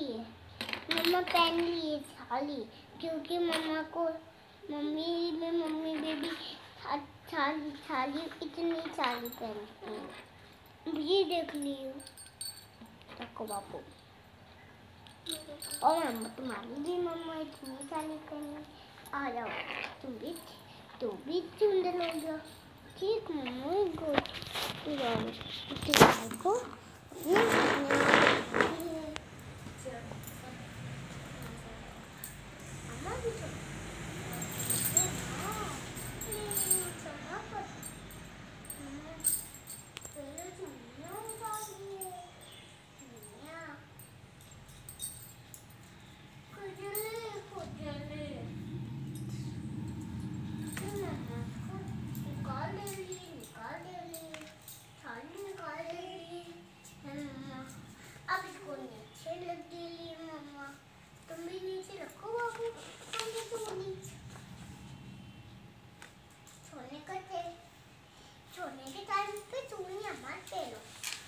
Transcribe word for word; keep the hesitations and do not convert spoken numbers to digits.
लिए मम्मा पेन लिए थाली, क्योंकि मम्मा को मम्मी में मम्मी बेबी थाली थाली इतनी सारी पहनती है। ये देख लियो रखो बापू। और मम्मा तुम्हारी भी मम्मा इतनी सारी पहनी। आ जाओ तुम भी, तुम भी सुंदर हो जाओ। ठीक मम्मा गुड। को सोने के टाइम पे चूड़ियां मत पहनो।